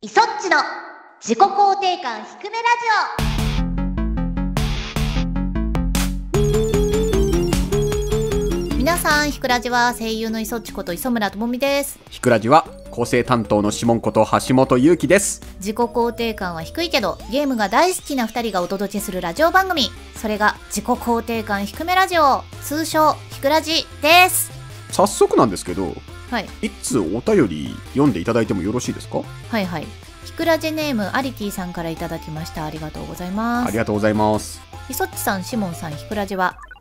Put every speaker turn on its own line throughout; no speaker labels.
イソッチの自己肯定感低めラジオ。皆さん、ひくラジは声優のイソッチこと磯村智美です。
ひくラジは構成担当のシモンこと橋本優希です。
自己肯定感は低いけどゲームが大好きな2人がお届けするラジオ番組、それが自己肯定感低めラジオ、通称ひくラジです。
早速なんですけど、
はい、
いつお便り読んでいただいてもよろしいですか？
はいはい、ひくラジネームアリティさんからいただきました。ありがとうございます。
ありがとうございます。
イソッチさん、シモンさん、ひくラジ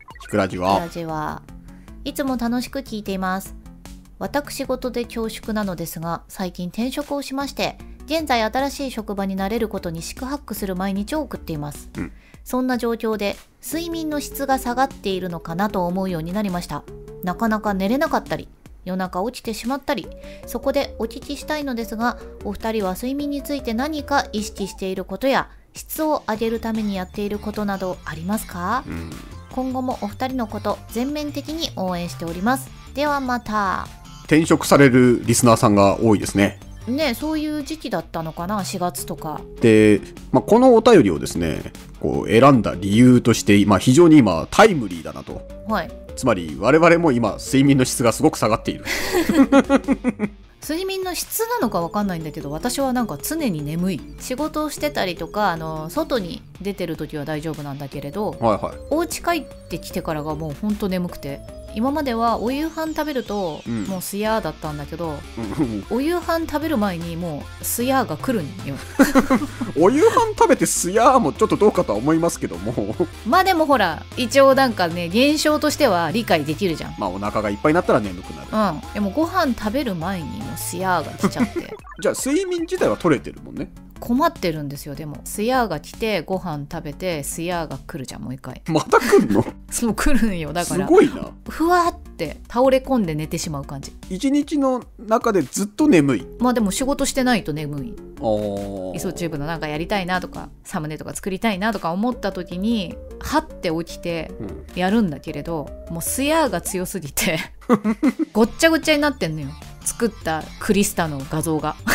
はいつも楽しく聞いています。私事で恐縮なのですが、最近転職をしまして、現在新しい職場に慣れることに四苦八苦する毎日を送っています、そんな状況で睡眠の質が下がっているのかなと思うようになりました。なかなか寝れなかったり、夜中起きてしまったり、そこでお聞きしたいのですが、お二人は睡眠について何か意識していることや質を上げるためにやっていることなどありますか？今後もお二人のこと全面的に応援しております。ではまた。
転職されるリスナーさんが多いですね。
ね、そういう時期だったのかな、4月とか
で、このお便りをですね、こう選んだ理由として、非常に今タイムリーだなと。
はい。
つまり我々も今睡眠の質がすごく下がっている
睡眠の質なのか分かんないんだけど、私はなんか常に眠い。仕事をしてたりとか、外に出てる時は大丈夫なんだけれど、お家帰ってきてからがもうほんと眠くて、今まではお夕飯食べるともうすやーだったんだけど、お夕飯食べる前にもうすやーが来るんよ
お夕飯食べてすやーもちょっとどうかとは思いますけども
まあでもほら、一応なんかね、現象としては理解できるじゃん。
お腹がいっぱいになったら眠くなる。
でもご飯食べる前にもうすやーが来ちゃって
じゃあ睡眠自体は取れてるもんね。
困ってるんですよ。でもすやーが来てご飯食べてすやーが来るじゃん、もう一回。
また来るの？
そう、来るんよ。だから
すごいな。
ふわって倒れ込んで寝てしまう感じ。
一日の中でずっと眠い。
でも仕事してないと眠い。
イ
ソチューブのなんかやりたいなとか、サムネとか作りたいなとか思った時にはって起きてやるんだけれど、もうすやーが強すぎてごっちゃごちゃになってんのよ、作ったクリスタの画像が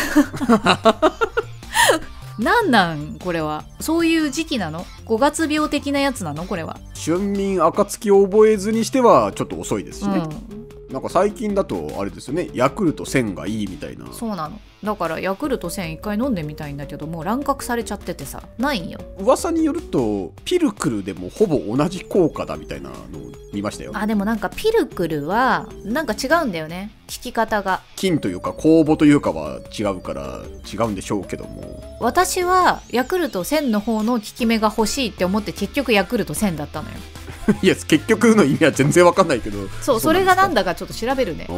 なんこれは。そういう時期なの？5月病的なやつなのこれは。
春眠暁を覚えずにしてはちょっと遅いですしね、なんか最近だとあれですよね、ヤクルト1000がいいみたいな。
そうなの。だからヤクルト1000一回飲んでみたいんだけど、もう乱獲されちゃっててさ、ないんよ。
噂によるとピルクルでもほぼ同じ効果だみたいなのを見ましたよ。
でもなんかピルクルはなんか違うんだよね、効き方が。
菌というか酵母というかは違うから違うんでしょうけども、
私はヤクルト1000の方の効き目が欲しいって思って結局ヤクルト1000だったのよ
いや結局の意味は全然わかんないけど、
それがなんだかちょっと調べるね。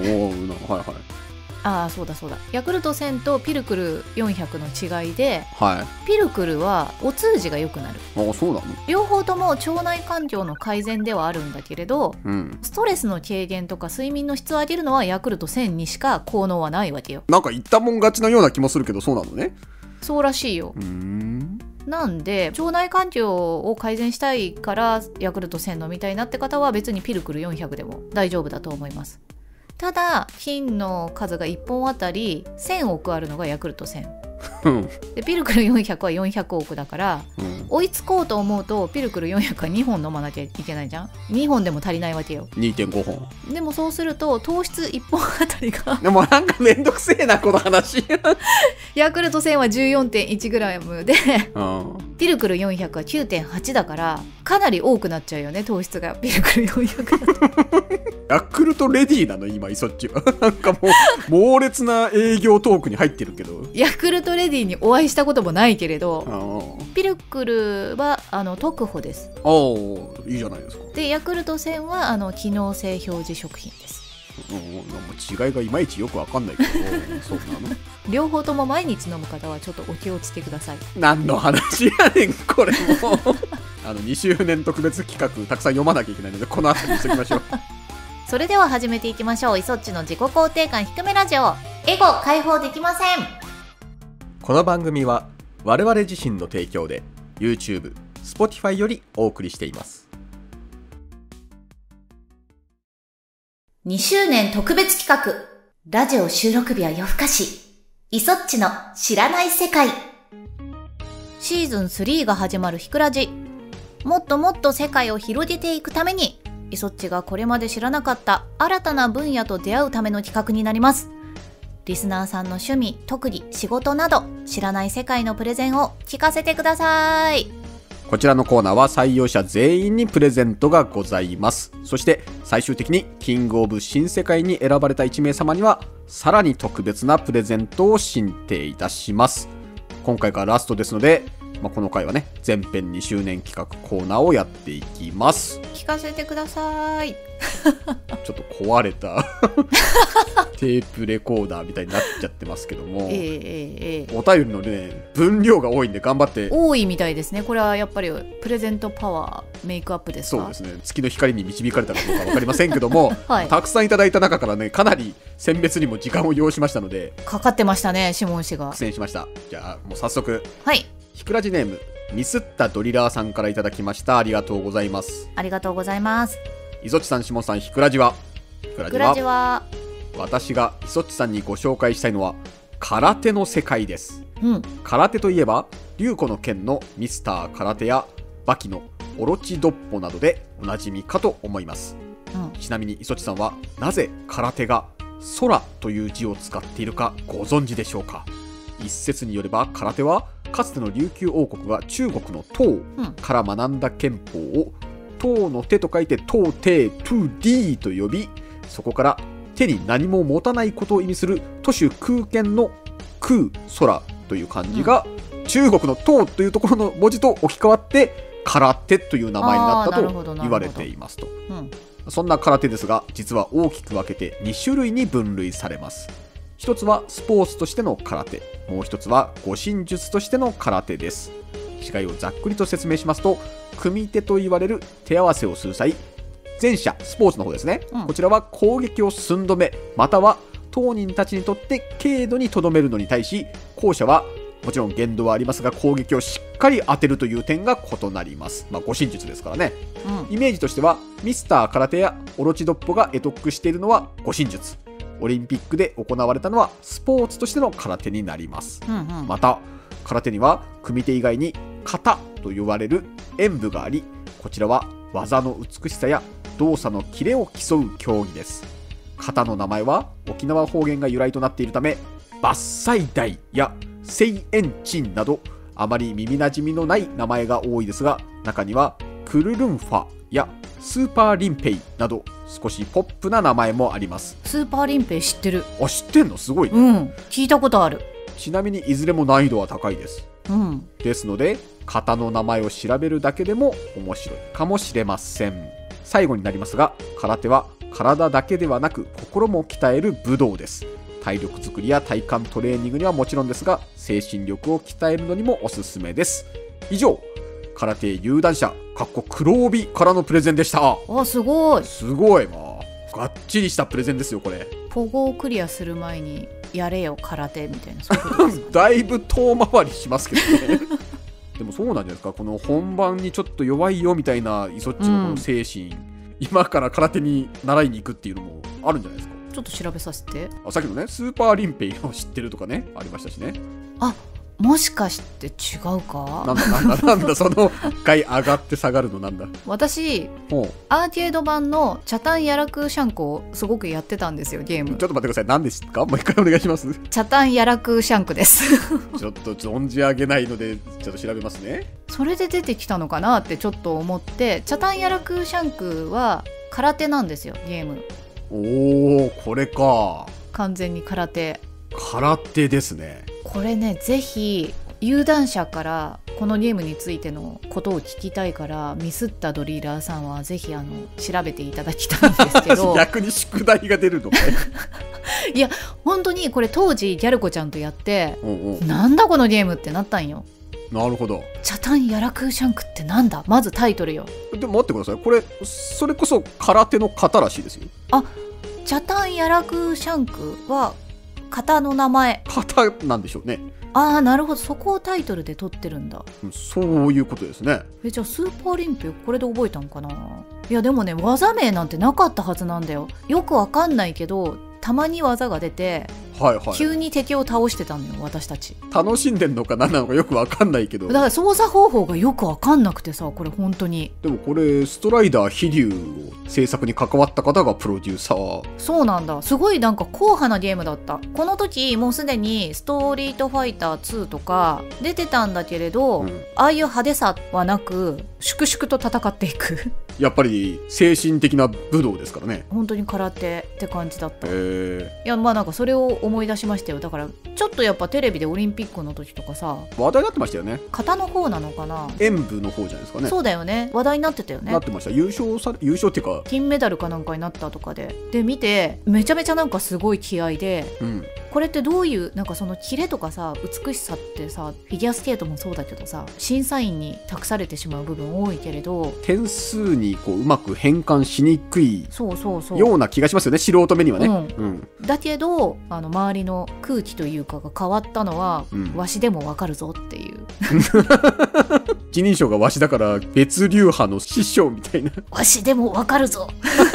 そうだヤクルト1000とピルクル400の違いで、ピルクルはお通じが良くなる。
そうなの？
両方とも腸内環境の改善ではあるんだけれど、ストレスの軽減とか睡眠の質を上げるのはヤクルト1000にしか効能はないわけよ。
なんか言ったもん勝ちのような気もするけど、そうなのね。
そうらしいよ。なんで腸内環境を改善したいからヤクルト1000飲みたいなって方は別にピルクル400でも大丈夫だと思います。ただ菌の数が1本あたり1000億あるのがヤクルト1000で、ピルクル400は400億だから、追いつこうと思うとピルクル400は2本飲まなきゃいけないじゃん。2本でも足りないわけよ。
2.5 本
でもそうすると糖質1本あたりが
でもなんかめんどくせえなこの話
ヤクルト1000は 14.1g でピルクル400は 9.8 だからかなり多くなっちゃうよね、糖質が。ピルクル400だと
ヤクルトレディなの今イソッチはなんかもう猛烈な営業トークに入ってるけど、
ヤクルトレディにお会いしたこともないけれど、ピルクルは特保です。
いいじゃないですか。
でヤクルト1000は機能性表示食品です。
違いがいまいちよくわかんないけどそうなの？
両方とも毎日飲む方はちょっとお気をつけください。
何の話やねんこれも2周年特別企画たくさん読まなきゃいけないのでこの後にしときましょう
それでは始めていきましょう。イソッチの自己肯定感低めラジオ、エゴ解放できません。
この番組は我々自身の提供で YouTube、Spotify よりお送りしています。
2周年特別企画、ラジオ収録日は夜更かし。 イソッチの知らない世界。シーズン3が始まるひくらじ。もっともっと世界を広げていくために、イソッチがこれまで知らなかった新たな分野と出会うための企画になります。リスナーさんの趣味、特技、仕事など知らない世界のプレゼンを聞かせてください。
こちらのコーナーは採用者全員にプレゼントがございます。そして最終的にキングオブ新世界に選ばれた1名様にはさらに特別なプレゼントを進呈いたします。今回がラストですので、この回はね、前編2周年企画コーナーをやっていきます。
聞かせてください。
ちょっと壊れたテープレコーダーみたいになっちゃってますけども、お便りのね分量が多いんで頑張って。
多いみたいですね。これはやっぱりプレゼントパワーメイクアップですか？
そうですね。月の光に導かれたかどうか分かりませんけども、
はい、
たくさんいただいた中からね、かなり選別にも時間を要しましたので、
かかってましたね、シモン氏が。
苦戦しました。じゃあもう早速、
はい、
ひくらじネームミスったドリラーさんからいただきました。ありがとうございます。
ありがとうございます。
イソッチさん、シモンさん、ひくらじは。
ひくらじは。
私がイソッチさんにご紹介したいのは空手の世界です。空手といえば龍虎の剣のミスター空手やバキのオロチドッポなどでおなじみかと思います。ちなみにイソッチさんはなぜ空手が空という字を使っているかご存知でしょうか？一説によれば空手はかつての琉球王国が中国の唐から学んだ拳法を唐の手と書いて唐手トゥディと呼び、そこから手に何も持たないことを意味する都市空拳の空空という漢字が、中国の唐というところの文字と置き換わって空手という名前になったと言われていますと。そんな空手ですが、実は大きく分けて2種類に分類されます。一つはスポーツとしての空手、もう一つは護身術としての空手です。違いをざっくりと説明しますと、組手と言われる手合わせをする際、前者スポーツの方ですね、こちらは攻撃を寸止めまたは当人たちにとって軽度にとどめるのに対し、後者はもちろん限度はありますが攻撃をしっかり当てるという点が異なります。護身術ですからね、イメージとしてはミスター空手やオロチドッポが会得しているのは護身術、オリンピックで行われたのはスポーツとしての空手になります。また空手には組手以外に型と呼ばれる演武があり、こちらは技の美しさや動作のキレを競う競技です。型の名前は沖縄方言が由来となっているため、伐採台や聖円鎮などあまり耳なじみのない名前が多いですが、中にはクルルンファやスーパーリンペイなど少しポップな名前もあります。
スーパーリンペイ知ってる。
あ、知ってんの？すごいね。
聞いたことある。
ちなみにいずれも難易度は高いです。ですので型の名前を調べるだけでも面白いかもしれません。最後になりますが、空手は体だけではなく心も鍛える武道です。体力作りや体幹トレーニングにはもちろんですが、精神力を鍛えるのにもおすすめです。以上、空手有段者黒帯からのプレゼンでした。
すごい
すごい、がっちりしたプレゼンですよこれ。
ポゴをクリアする前にやれよ空手みたいな、そういうことですかね。
だいぶ遠回りしますけどねでもそうなんじゃないですか、この本番にちょっと弱いよみたいなイソッチのこの精神、今から空手に習いに行くっていうのもあるんじゃないですか。
ちょっと調べさせて。
さっきのね、スーパーリンペイを知ってるとかね、ありましたしね。
もしかして違うか。
なんだその回上がって下がるのなんだ。
私アーケード版のチャタンヤラクシャンクをすごくやってたんですよ、ゲーム。
ちょっと待ってください、何ですか？もう一回お願いします。
チャタンヤラクシャンクです
ちょっと存じ上げないのでちょっと調べますね。
それで出てきたのかなってちょっと思って。チャタンヤラクシャンクは空手なんですよ、ゲーム。
これか。
完全に空手
ですね。
これね、ぜひ有段者からこのゲームについてのことを聞きたいから、ミスったドリーラーさんはぜひ調べていただきたいんですけど
逆に宿題が出るのか
いや本当にこれ当時ギャル子ちゃんとやってなんだこのゲームってなったんよ。
なるほど。
チャタンヤラクーシャンクってなんだ、まずタイトルよ。
でも待ってください、これそれこそ空手の型らしいですよ。
チャタンヤラクーシャンクは型の名前。
型なんでしょうね。
なるほど、そこをタイトルで取ってるんだ。
そういうことですね。
じゃあスーパーリンペこれで覚えたんかな。いやでもね、技名なんてなかったはずなんだよ。よくわかんないけどたまに技が出て、
はいはい、
急に敵を倒してたのよ私たち。
楽しんでんのか何なのかよく分かんないけど、
だから操作方法がよく分かんなくてさ、これ本当に。
でもこれストライダー飛竜を制作に関わった方がプロデューサー。
そうなんだ。すごいなんか硬派なゲームだった。この時もうすでにストリートファイター2とか出てたんだけれど、ああいう派手さはなく粛々と戦っていく
やっぱり精神的な武道ですからね。
本当に空手って感じだった。
い
やまあなんかそれを思い出しましたよ。だからちょっとやっぱテレビでオリンピックの時とかさ
話題になってましたよね。
型の方なのかな、
演武の方じゃないですかね。
そうだよね、話題になってたよね。
なってました。優勝っていうか
金メダルかなんかになったとかで見てめちゃめちゃなんかすごい気合で、これってどういうなんかそのキレとかさ美しさってさ、フィギュアスケートもそうだけどさ審査員に託されてしまう部分多いけれど、
点数にこううまく変換しにくい
そう
ような気がしますよね、素人目にはね。
だけど周りの空気というかが変わったのは、わしでもわかるぞっていう
一人称がわしだから別流派の師匠みたいな
わしでもわかるぞ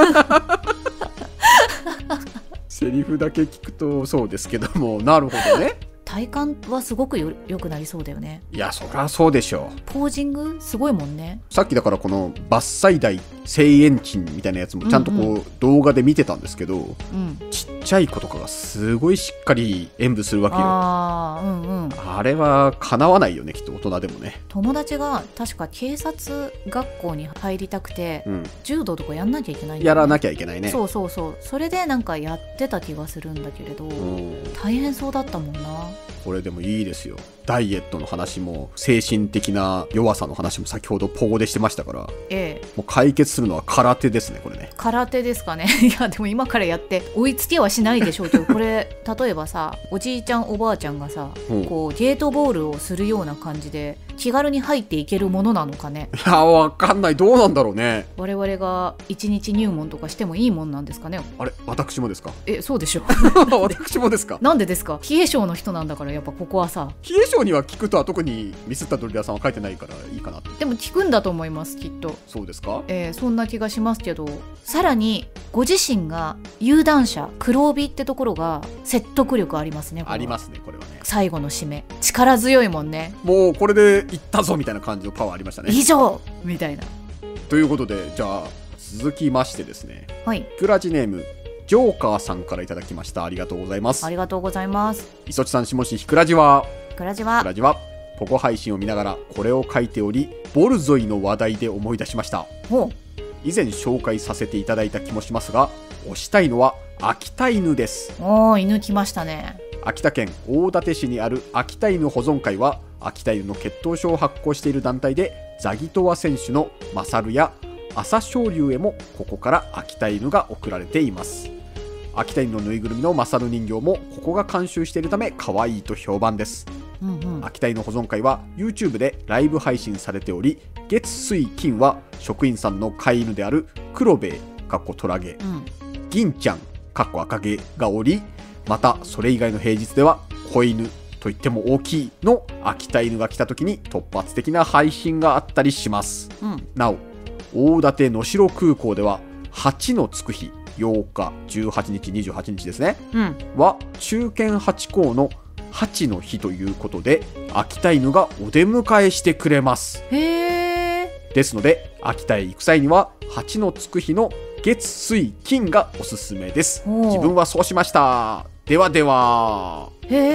セリフだけ聞くとそうですけども、なるほどね。
体感はすごく良くなりそうだよね。
いやそりゃそうでしょう。
ポージングすごいもんね。
さっきだからこの伐採台聖円鎮みたいなやつもちゃんとこう動画で見てたんですけど、ちっちゃい子とかがすごいしっかり演舞するわけよ。あれはかなわないよねきっと大人でもね。
友達が確か警察学校に入りたくて、柔道とかやんなきゃいけないんだよね。
やらなきゃいけないね。
そうそれでなんかやってた気がするんだけれど、大変そうだったもんな。
これでもいいですよ。ダイエットの話も精神的な弱さの話も先ほどポゴでしてましたから、もう解決するのは空手ですねこれね。
空手ですかねいやでも今からやって追いつけはしないでしょうけどこれ例えばさおじいちゃんおばあちゃんがさ、こうゲートボールをするような感じで気軽に入っていけるものなのかね。
いやわかんない、どうなんだろうね。
我々が1日入門とかしてもいいもんなんですかね。
あれ私もですか。
そうでしょ
私もですか。
なんでですか。冷え性の人なんだからやっぱここはさ。
冷え性には効くとは特にミスったドリラーさんは書いてないからいいかな。
でも効くんだと思いますきっと。
そうですか。
そんな気がしますけど、さらにご自身が有段者黒帯ってところが説得力ありますね。
ありますねこれはね。
最後の締め力強いもんね。
もうこれでいったぞみたいな感じのパワーありましたね。
以上みたいな。
ということでじゃあ続きましてですね、
ク
ラジネームジョーカーさんからいただきました。ありがとうございます。
ありがとうございます。
磯地さん、下地ひくらじはポコ配信を見ながらこれを書いており、ボルゾイの話題で思い出しました。以前紹介させていただいた気もしますが、推したいのは秋田犬です。
犬来ましたね。
秋田県大館市にある秋田犬保存会は秋田犬の血統書を発行している団体で、ザギトワ選手のマサルや朝青龍へもここから秋田犬が贈られています。秋田犬のぬいぐるみのマサル人形もここが監修しているため可愛いと評判です。秋田犬保存会は YouTube でライブ配信されており、月水金は職員さんの飼い犬である黒兵衛トラゲ、銀ちゃん赤毛がおり、またそれ以外の平日では子犬といっても大きいの秋田犬が来た時に突発的な配信があったりします。なお大館能代空港では8のつく日8日18日28日ですね、は中堅8校の8の日ということで、秋田犬がお出迎えしてくれます。ですので秋田へ行く際には8のつく日の月水金がおすすめです。自分はそうしました。ではでは。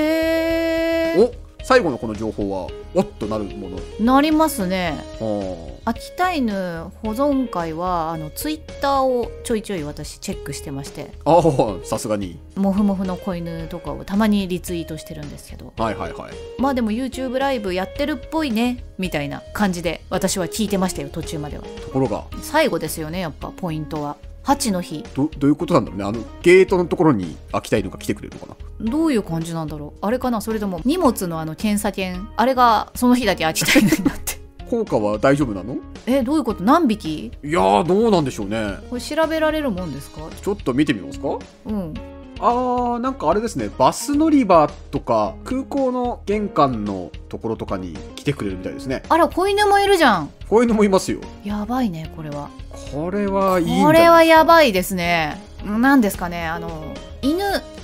最後のこの情報はおっとなるもの
なりますね。秋田犬保存会はツイッターをちょいちょい私チェックしてまして、
さすがに
モフモフの子犬とかをたまにリツイートしてるんですけど、まあでも YouTube ライブやってるっぽいねみたいな感じで私は聞いてましたよ、途中までは。
ところが
最後ですよね、やっぱポイントは8の日。
どういうことなんだろうね。ゲートのところに秋田犬が来てくれるのかな。
どういう感じなんだろう。あれかな、それとも荷物の検査券あれがその日だけ秋田犬になって
効果は大丈夫なの？
どういうこと？何匹？
いやーどうなんでしょうね。
これ調べられるもんですか？
ちょっと見てみますか。なんかあれですね、バス乗り場とか空港の玄関のところとかに来てくれるみたいですね。
あら、子犬もいるじゃん。
子犬もいますよ。
やばいね、これは。
これはいいんじゃないですか。
これはやばいですね。なんですかね、犬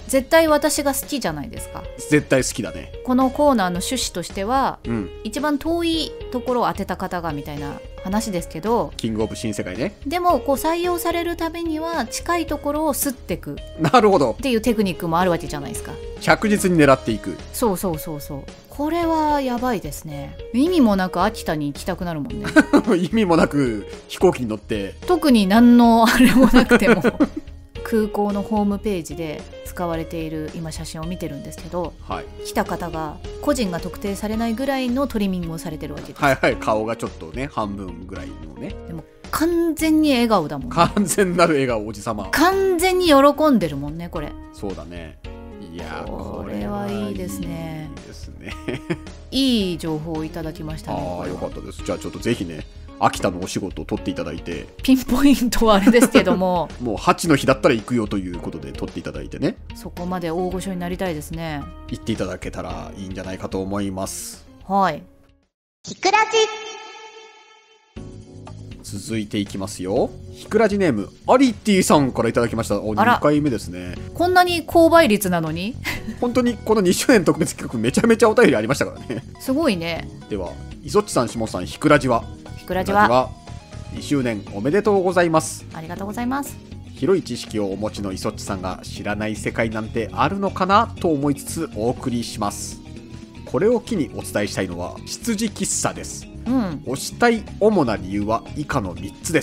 絶対私が好きじゃないですか。
絶対好きだね。
このコーナーの趣旨としては、
うん、
一番遠いところを当てた方がみたいな話ですけど、
キングオブ新世界ね。
でもこう採用されるためには近いところをすってく
なるほど
っていうテクニックもあるわけじゃないですか。
着実に狙っていく。
そうそうそうそう。これはやばいですね。意味もなく秋田に行きたくなるもんね
意味もなく飛行機に乗って、
特に何のあれもなくても空港のホームページで使われている今写真を見てるんですけど、
はい、
来た方が個人が特定されないぐらいのトリミングをされてるわけです。
はいはい、顔がちょっとね半分ぐらいのね。
でも完全に笑顔だもんね。
完全なる笑顔、おじさま
完全に喜んでるもんねこれ。
そうだね。いや
これはいいですね。
いいですね
いい情報をいただきましたね。
ああ、よかったです。じゃあちょっとぜひね、秋田のお仕事を取っていただいて、
ピンポイントはあれですけども
もう8の日だったら行くよということで取っていただいてね、
そこまで大御所になりたいですね。
行っていただけたらいいんじゃないかと思います。
はい。
ひくら
じ続いていきますよ。ひくらじネームアリティさんからいただきました。2回目ですね。
こんなに高倍率なのに
本当にこの2周年特別企画めちゃめちゃお便りありましたからね。
すごいね。
ではイソッチさん、シモンさん、ひくらじは2周年おめでとうございます。
ありがとうございます。
広い知識をお持ちのイソッチさんが知らない世界なんてあるのかなと思いつつお送りします。これを機にお伝えしたいのは羊喫茶です。推したい主な理由は以下の3つです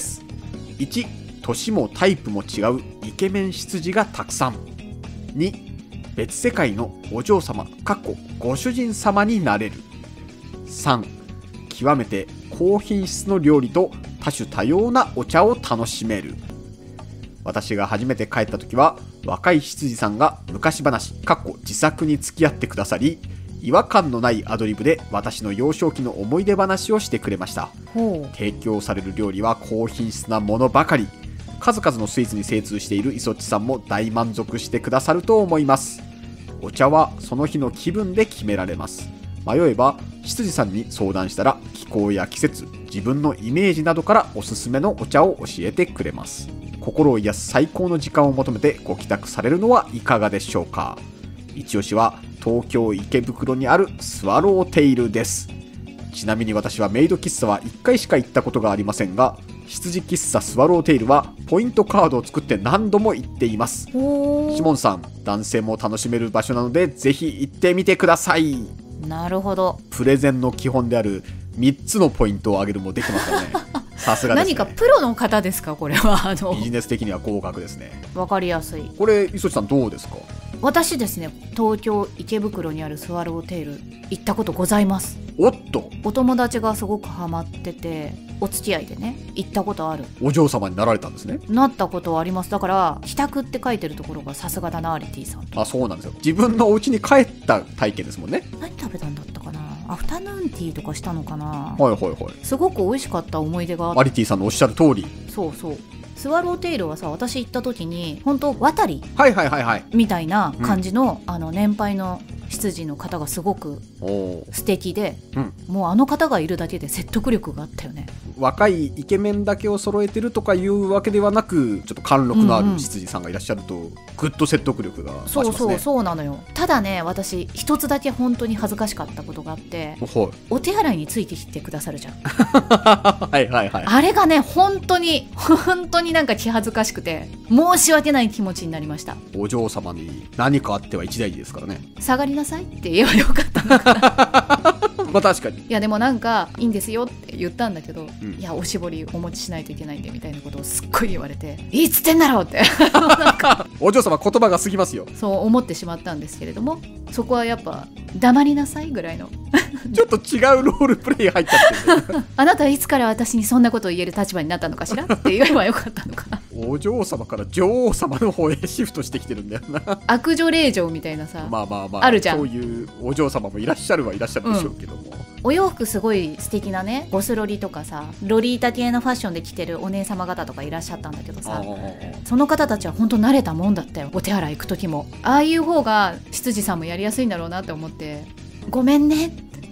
。1、年もタイプも違うイケメン羊がたくさん。2、別世界のお嬢様ご主人様になれる。3、極めて高品質の料理と多種多様なお茶を楽しめる。私が初めて帰った時は若い羊さんが昔話自作に付き合ってくださり、違和感のないアドリブで私の幼少期の思い出話をしてくれました。提供される料理は高品質なものばかり。数々のスイーツに精通しているイソッチさんも大満足してくださると思います。お茶はその日の気分で決められます。迷えば羊さんに相談したら気候や季節、自分のイメージなどからおすすめのお茶を教えてくれます。心を癒す最高の時間を求めてご帰宅されるのはいかがでしょうか。一押しは東京池袋にあるスワローテイルです。ちなみに私はメイド喫茶は1回しか行ったことがありませんが、羊喫茶スワローテイルはポイントカードを作って何度も行っています。シモンさん、男性も楽しめる場所なのでぜひ行ってみてください。
なるほど。
プレゼンの基本である3つのポイントを上げるもできますからね。さすがですね。
何かプロの方ですかこれは。
ビジネス的には合格ですね。
わかりやすい。
これ磯地さんどうですか？
私ですね、東京池袋にあるスワローテイル行ったことございます。
おっと、
お友達がすごくハマってて、お付き合いでね行ったことある。
お嬢様になられたんですね。
なったことはあります。だから帰宅って書いてるところがさすがだな、アリティさん。
あ、そうなんですよ。自分のお家に帰った体験ですもんね。
何食べたんだったかな。アフタヌーンティーとかしたのかな。
はいはいはい。
すごく美味しかった思い出があって。
アリティさんのおっしゃる通り。
そうそう。スワローテイルはさ、私行った時に本当渡りみたいな感じの、年配の羊の方がすごく素敵で、もうあの方がいるだけで説得力があったよね。
若いイケメンだけを揃えてるとかいうわけではなく、ちょっと貫禄のある羊さんがいらっしゃると、ぐっと説得力が増しますね。
そうなのよ。ただね、私一つだけ本当に恥ずかしかったことがあって、お手洗いについてきてくださるじゃん。
はいはいはい。
あれがね、本当になんか気恥ずかしくて申し訳ない気持ちになりました。
お嬢様に何かあっては一大事ですからね。
下がりなさいって言えばよかったのかな。
まあ確かに。
いやでもなんかいいんですよって言ったんだけど、いやおしぼりお持ちしないといけないんでみたいなことをすっごい言われて、いいっつってんだろうってなんか
お嬢様言葉が過ぎますよ。
そう思ってしまったんですけれども、そこはやっぱ黙りなさいぐらいの
ちょっと違うロールプレイ入っちゃってる
あなたはいつから私にそんなことを言える立場になったのかしらって言えばよかったのかな。
お嬢様から女王様の方へシフトしてきてるんだよな。
悪女令嬢みたいなさ、
まあ
あるじゃん。
そういうお嬢様もいらっしゃるでしょうけども、
お洋服すごい素敵なね、ゴスロリとかさ、ロリータ系のファッションで着てるお姉様方とかいらっしゃったんだけどさ、その方たちは本当慣れたもんだったよ。お手洗い行く時もああいう方が執事さんもやりやすいんだろうなって思って、ごめんね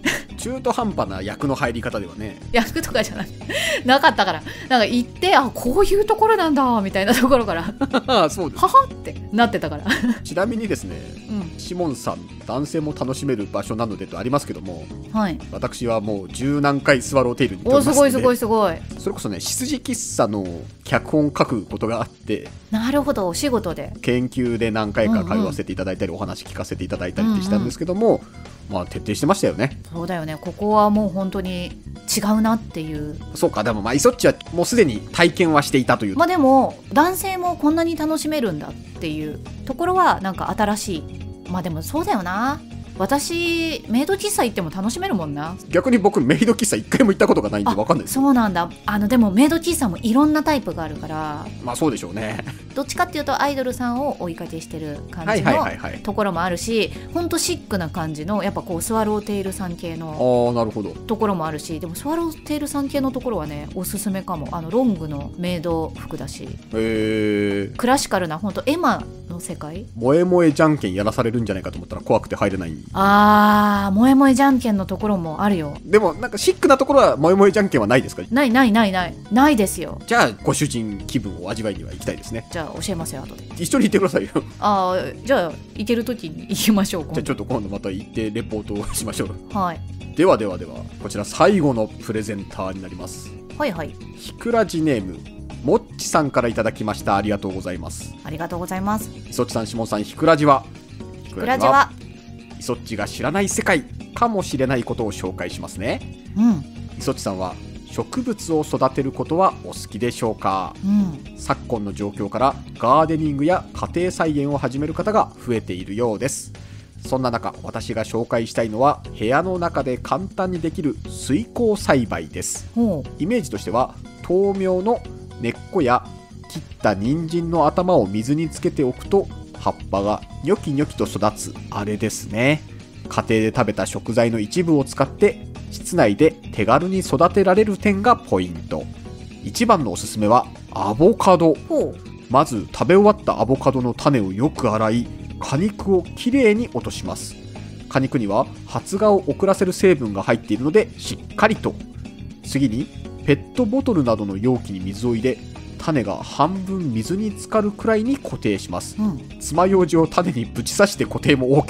中途半端な役の入り方ではね、
役とかじゃなかったから、なんか行って、あ、こういうところなんだみたいなところから
そうです。
ははってなってたから
ちなみにですね、シモンさん男性も楽しめる場所なのでとありますけども、
はい、
私はもう十何回スワローテイルに行っておりますので、
すごいすごい。
それこそね、執事喫茶の脚本書くことがあって、
なるほど、お仕事で
研究で何回か通わせていただいたり、お話聞かせていただいたりってしたんですけども、まあ徹底してましたよね。
そうだよね、ここはもう本当に違うなっていう。
そうか、でもまあイソッチはもうすでに体験はしていたという。
まあでも男性もこんなに楽しめるんだっていうところはなんか新しい。まあでもそうだよな、私メイド喫茶行っても楽しめるもんな。
逆に僕メイド喫茶一回も行ったことがないんで分かんないです。
そうなんだ。でもメイド喫茶もいろんなタイプがあるから、
まあそうでしょうね。
どっちかっていうとアイドルさんを追いかけしてる感じのところもあるし、ほんとシックな感じのやっぱこうスワローテイルさん系の
なるほど
ところもあるし、でもスワローテイルさん系のところはねおすすめかも。ロングのメイド服だし、クラシカルなほんとエマの世界。
萌え萌えじゃんけんやらされるんじゃないかと思ったら怖くて入れない。
萌え萌えじゃんけんのところもあるよ。
でもなんかシックなところは萌え萌えじゃんけんはないですか？
ないですよ。
じゃあご主人気分を味わいには行きたいですね。
じゃあ教えますよ後で。
一緒に行ってくださいよ。
じゃあ行ける時に行きましょう。
じゃあちょっと今度また行ってレポートをしましょう。
はい。
ではこちら最後のプレゼンターになります。
はいはい。
ひくらじネームもっちさんからいただきました。ありがとうございます。
ありがとうございます。
いそっちさん、しもんさん、ひくらじはイソッチが知らない世界かもしれないことを紹介しますね。イソッチさんは植物を育てることはお好きでしょうか？昨今の状況からガーデニングや家庭菜園を始める方が増えているようです。そんな中、私が紹介したいのは部屋の中で簡単にできる水耕栽培です。イメージとしては豆苗の根っこや切った人参の頭を水につけておくと葉っぱがニョキニョキと育つあれですね。家庭で食べた食材の一部を使って室内で手軽に育てられる点がポイント。一番のおすすめはアボカド。まず食べ終わったアボカドの種をよく洗い、果肉をきれいに落とします。果肉には発芽を遅らせる成分が入っているのでしっかりと。次にペットボトルなどの容器に水を入れ、種が半分水に浸かるくらいに固定します。爪楊枝を種にぶち刺して固定も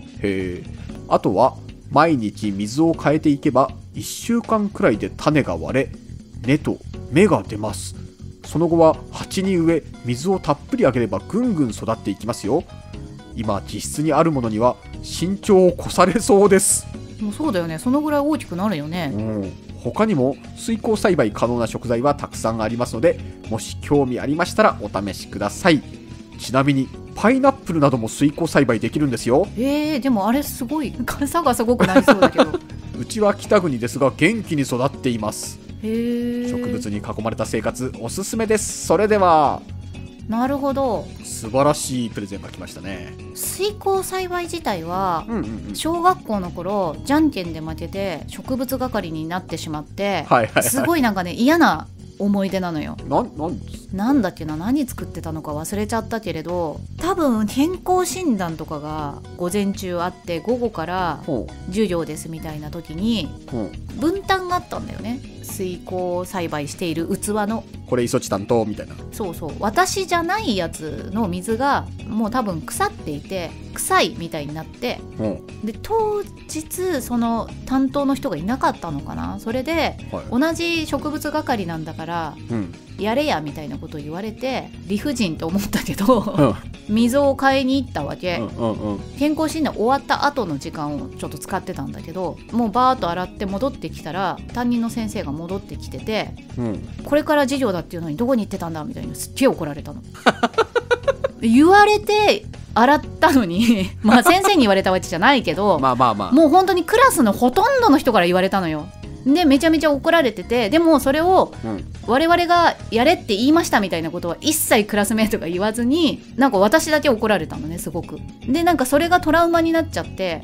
OK。あとは毎日水を変えていけば1週間くらいで種が割れ、根と芽が出ます。その後は鉢に植え、水をたっぷりあげればぐんぐん育っていきますよ。今実質にあるものには身長を越されそうです。
もうそうだよね、そのぐらい大きくなるよね。
他にも水耕栽培可能な食材はたくさんありますので、もし興味ありましたらお試しください。ちなみにパイナップルなども水耕栽培できるんですよ。
でもあれすごい傘がすごくなりそうだけど
うちは北国ですが元気に育っています。植物に囲まれた生活おすすめです。それでは。
なるほど、
素晴らしいプレゼンが来ましたね。
水耕栽培自体は、小学校の頃じゃんけんで負けて植物係になってしまって、すごいなんかね嫌な思い出なのよ。なんだっけな、何作ってたのか忘れちゃったけれど、多分健康診断とかが午前中あって午後から授業ですみたいな時に分担があったんだよね。水耕栽培している器の
これイソチ担当みたいな。
そう私じゃないやつの水がもう多分腐っていて臭いみたいになって、で当日その担当の人がいなかったのかな。それで、同じ植物係なんだから、やれやみたいなことを言われて理不尽と思ったけど、水を買いに行ったわけ。健康診断終わった後の時間をちょっと使ってたんだけど、もうバーッと洗って戻ってきたら担任の先生が戻ってきてて、これから授業だっていうのにどこに行ってたんだみたいなすっげえ怒られたの言われて洗ったのにまあ先生に言われたわけじゃないけどもう本当にクラスのほとんどの人から言われたのよ。でめちゃめちゃ怒られてて、でもそれを我々がやれって言いましたみたいなことは一切クラスメートが言わずに、なんか私だけ怒られたのね、すごく。でなんかそれがトラウマになっちゃって、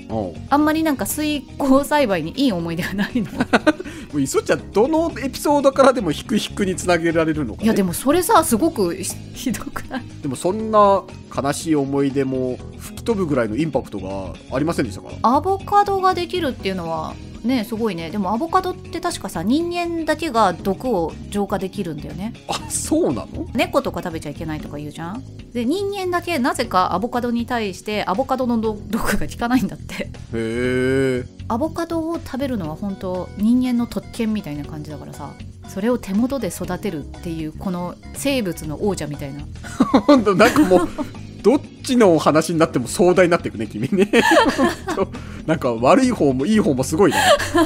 あんまりなんか水耕栽培にいい思い出がないの
もういそちゃんどのエピソードからでもヒクヒクにつなげられるのかね。
いやでもそれさすごくひどくない？
でもそんな悲しい思い出も吹き飛ぶぐらいのインパクトがありませんでしたか？
アボカドができるっていうのはねすごいね。でもアボカドって確かさ、人間だけが毒を浄化できるんだよね。
あ、そうなの？
猫とか食べちゃいけないとか言うじゃん。で人間だけなぜかアボカドに対してアボカドの毒が効かないんだって。
へー。
アボカドを食べるのは本当人間の特権みたいな感じだからさ、それを手元で育てるっていうこの生物の王者みたいな。
ほんとなんかもうどっちのお話になっても壮大になっていくね君ね。なんか悪い方もいい方もすごいね。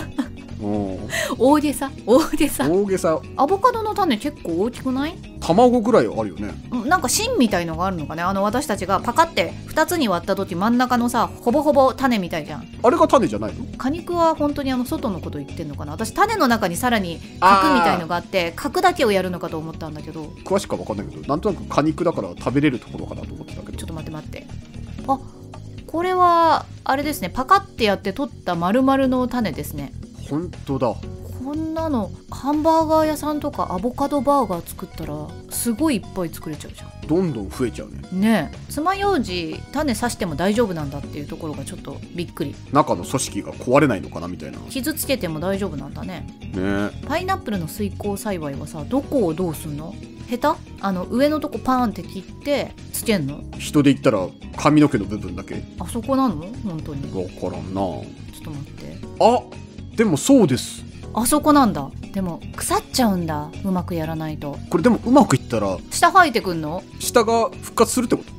大げさアボカドの種結構大きくない？
卵ぐらいあるよね。
なんか芯みたいのがあるのかね。私たちがパカって2つに割った時真ん中のさ、ほぼほぼ種みたいじゃん。
あれが種じゃないの？
果肉は本当に外のこと言ってんのかな。私種の中にさらに核みたいのがあって核だけをやるのかと思ったんだけど、
詳しくは分かんないけど、なんとなく果肉だから食べれるところかなと思ってたけど。
ちょっと待って、あ、これはあれですね、パカってやって取った丸々の種ですね。
本当だ。
こんなのハンバーガー屋さんとかアボカドバーガー作ったらすごいいっぱい作れちゃうじゃん。
どんどん増えちゃうね。
ねえ、爪楊枝種刺しても大丈夫なんだっていうところがちょっとびっくり。
中の組織が壊れないのかなみたいな。
傷つけても大丈夫なんだね。
ね。
パイナップルの水耕栽培はさ、どこをどうすんの？ヘタ？上のとこパーンって切ってつけんの？
人で言ったら髪の毛の部分だけ？
あそこなの？本当に
分からんな。ちょ
っと待って。
あ、でもそうです。
あそこなんだ。でも腐っちゃうんだ、うまくやらないと。
これでもうまくいったら
下生えてくんの？
下が復活するってこと？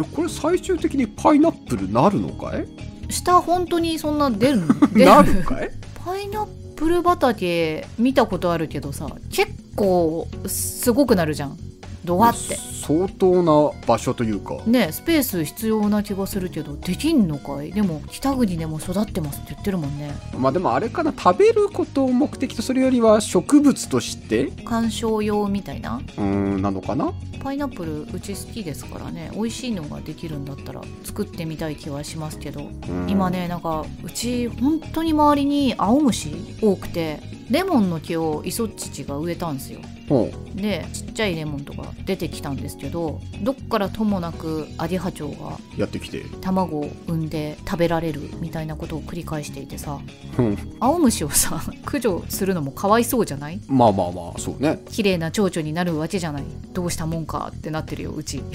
これ最終的にパイナップルなるのかい？
下本当にそんな出るの？
なるかい？
パイナップル畑見たことあるけどさ、結構すごくなるじゃん、ドワって。
相当な場所というか
ね、スペース必要な気がするけど、できんのかい？でも北国でも育ってますって言ってるもんね。
まあでもあれかな、食べることを目的とするよりは植物として
観賞用みたいな
なのかな。
パイナップルうち好きですからね、美味しいのができるんだったら作ってみたい気はしますけど、今ね、なんかうち本当に周りに青虫多くて、レモンの木をイソッチチが植えたんですよ。でちっちゃいレモンとか出てきたんですけど、どっからともなくアゲハチョウが
やってきて
卵を産んで食べられるみたいなことを繰り返していてさ、青虫をさ駆除するのもかわいそうじゃない？
まあそうね。
綺麗な蝶々になるわけじゃない。どうしたもんかってなってるようち。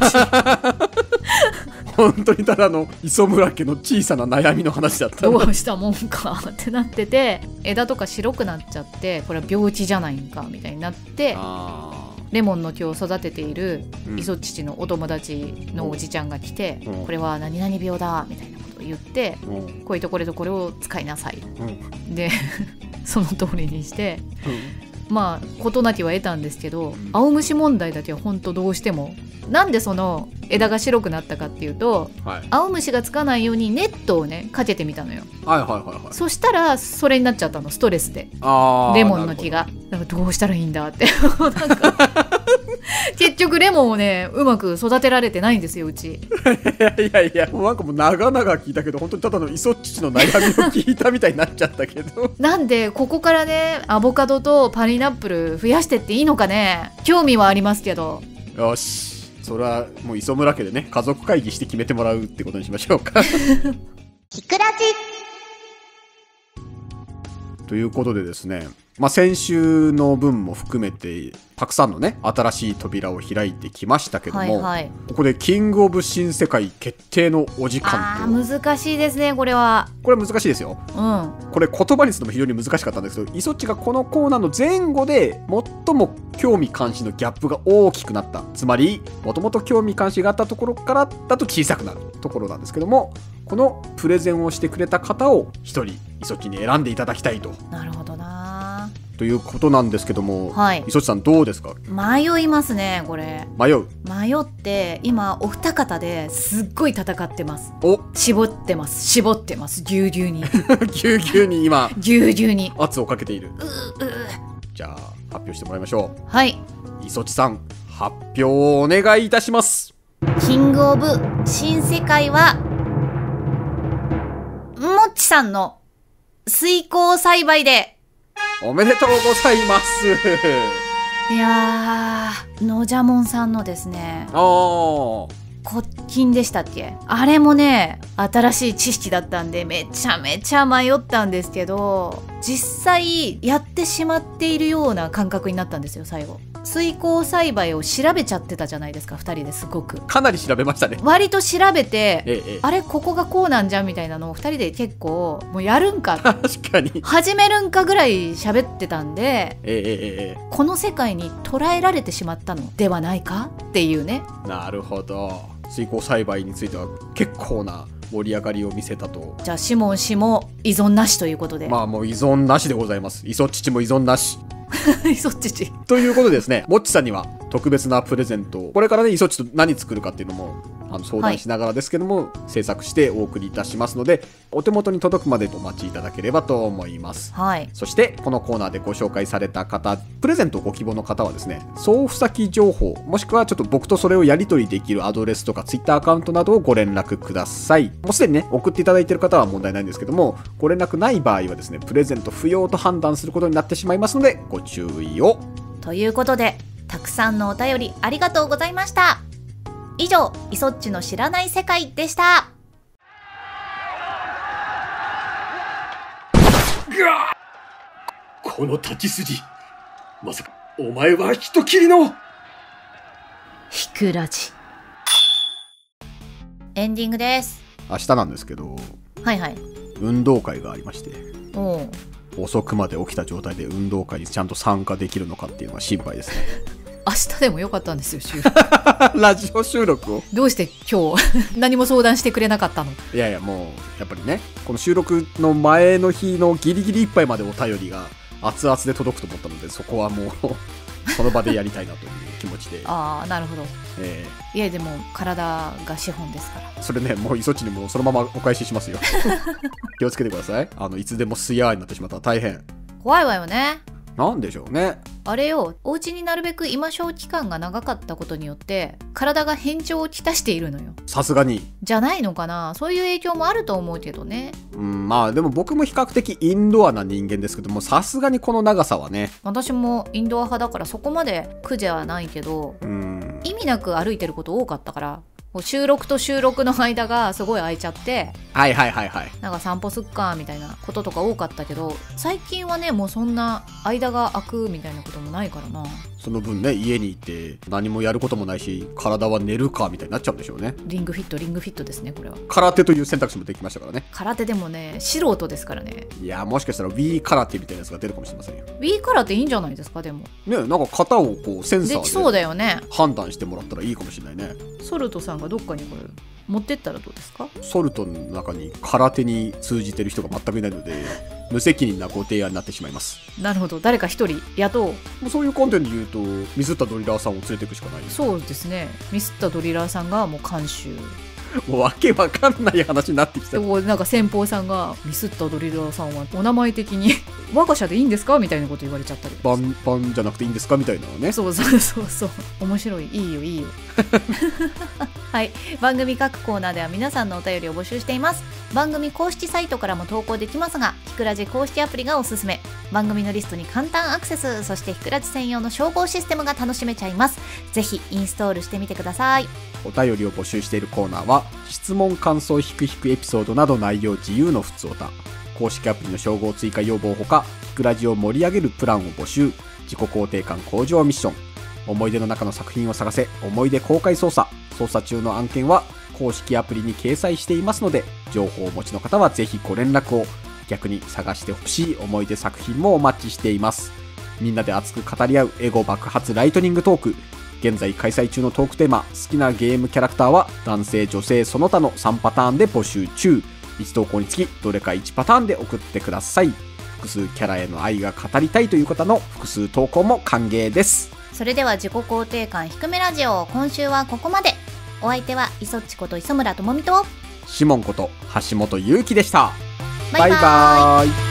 本当にただの磯村家の小さな悩みの話だった。
どうしたもんかってなってて、枝とか白くなっちゃって、これは病気じゃないんかみたいになって、レモンの木を育てているイソッチチのお友達のおじちゃんが来て、これは何々病だみたいなことを言って、これとこれとこれを使いなさい、でその通りにして、まあ事なきは得たんですけど、青虫問題だけは本当どうしても。なんでその枝が白くなったかっていうと、青虫がつかないようにネットをねかけてみたのよ。そしたらそれになっちゃったの、ストレスで。レモンの木がだからどうしたらいいんだってなんか結局レモンをねうまく育てられてないんですようち。
いやもうなんかもう長々聞いたけど、本当にただのイソッチチの悩みを聞いたみたいになっちゃったけど。
なんでここからねアボカドとパイナップル増やしてっていいのかね、興味はありますけど。
よし、それはもう磯村家でね家族会議して決めてもらうってことにしましょうか。
ひくら
じということでですね、先週の分も含めてたくさんのね新しい扉を開いてきましたけども、ここでキングオブ新世界決定のお時間と。
難しいですねこれは。
これ難しいですよ、これ言葉にするのも非常に難しかったんですけど、イソッチがこのコーナーの前後で最も興味関心のギャップが大きくなった、つまりもともと興味関心があったところからだと小さくなるところなんですけども、このプレゼンをしてくれた方を一人イソッチに選んでいただきたいと。
なるほどな
ということなんですけども、イソッチさんどうですか？
迷いますねこれ。迷って今お二方ですっごい戦ってます。絞ってますぎゅうぎゅうに
ぎゅうぎゅうに今
ぎゅうぎゅうに
圧をかけている。じゃあ発表してもらいましょう。
はい、
イソッチさん発表をお願いいたします。
キングオブ新世界はもっちさんの水耕栽培で。
おめでとうございます。
いやー、のじゃもんさんのですね、こ骨筋でしたっけ。あれもね新しい知識だったんでめちゃめちゃ迷ったんですけど、実際やってしまっているような感覚になったんですよ。最後水耕栽培を調べちゃってたじゃないですか、2人ですごく。
かなり調べましたね。
割と調べて、あれここがこうなんじゃんみたいなのを2人で結構もうやるんか
確かに
始めるんかぐらい喋ってたんで、この世界に捉えられてしまったのではないかっていうね。
なるほど。水耕栽培については結構な盛り上がりを見せたと。
じゃあシモン氏も依存なしということで。
まあもう依存なしでございます。イソッチチも依存なし
イソッチチ
ということでですね、もっちさんには特別なプレゼントをこれからね、イソッチと何作るかっていうのも相談しながらですけども、制作してお送りいたしますので、お手元に届くまでお待ちいただければと思います。そしてこのコーナーでご紹介された方、プレゼントご希望の方はですね、送付先情報もしくはちょっと僕とそれをやり取りできるアドレスとかツイッターアカウントなどをご連絡ください。もうすでにね送っていただいている方は問題ないんですけども、ご連絡ない場合はですね、プレゼント不要と判断することになってしまいますのでご注意を。
ということで、たくさんのお便りありがとうございました。以上、イソッチの知らない世界でした。
この立ち筋、まさかお前は人斬りの
ひくらじ。エンディングです。
明日なんですけど、運動会がありまして、遅くまで起きた状態で運動会にちゃんと参加できるのかっていうのは心配ですね。
明日でもよかったんですよ、収録
ラジオ収録を。
どうして今日何も相談してくれなかったの。
いやいや、もうやっぱりね、この収録の前の日のギリギリいっぱいまでお便りが熱々で届くと思ったので、そこはもうその場でやりたいなという気持ちで。
ああ、なるほど。いやでも体が資本ですから。
それね、もうイソッチにもそのままお返ししますよ。気をつけてください。いつでもスヤーになってしまったら大変
怖いわよね。
なんでしょうね。
あれよ、お家になるべく居間小期間が長かったことによって体が変調をきたしているのよ。
さすがに
じゃないのかな。そういう影響もあると思うけどね。
まあでも僕も比較的インドアな人間ですけども、さすがにこの長さはね。
私もインドア派だからそこまで苦じゃないけど、意味なく歩いてること多かったから、収録と収録の間がすごい空いちゃって、なんか散歩すっかみたいなこととか多かったけど、最近はねもうそんな間が空くみたいなこともないからな。
その分ね、家にいて何もやることもないし、体は寝るかみたいになっちゃうんでしょうね。
リングフィットですね。これは
空手という選択肢もできましたからね。
空手でもね素人ですからね。
いや、もしかしたら Wii 空手みたいなやつが出るかもしれませんよ。
Wii 空手いいんじゃないですか。でも
ね、なんか型をこうセンサ
できそうだよね。
ーで判断してもらったらいいかもしれないね。
ソルトさんがどっかにこれ持ってったらどうですか。
ソルトの中に空手に通じてる人が全くいないので、無責任なご提案になってしまいます。
なるほど、誰か一人雇おう。
もうそういう観点で言うと、ミスったドリラーさんを連れていくしかない。
そうですね。ミスったドリラーさんがもう監修。
もうわけわかんない話になってきた。
なんか先方さんがミスったドリラーさんはお名前的に我が社でいいんですかみたいなこと言われちゃったり。
バンじゃなくていいんですかみたいなね。
そう面白い。いいよはい、番組各コーナーでは皆さんのお便りを募集しています。番組公式サイトからも投稿できますが、ひくらじ公式アプリがおすすめ。番組のリストに簡単アクセス、そしてひくらじ専用の照合システムが楽しめちゃいます。ぜひインストールしてみてください。
お便りを募集しているコーナーは、質問感想ひくひくエピソードなど内容自由のふつおた、公式アプリの照合追加要望ほか、ひくらじを盛り上げるプランを募集、自己肯定感向上ミッション、思い出の中の作品を探せ思い出公開捜査中の案件は公式アプリに掲載していますので、情報をお持ちの方はぜひご連絡を。逆に探してほしい思い出作品もお待ちしています。みんなで熱く語り合うエゴ爆発ライトニングトーク。現在開催中のトークテーマ、好きなゲームキャラクターは男性女性その他の3パターンで募集中。1投稿につきどれか1パターンで送ってください。複数キャラへの愛が語りたいという方の複数投稿も歓迎です。
それでは自己肯定感低めラジオ、今週はここまで。お相手はイソッチこと磯村智美と
シモンこと橋本優希でした。
バイバーイ。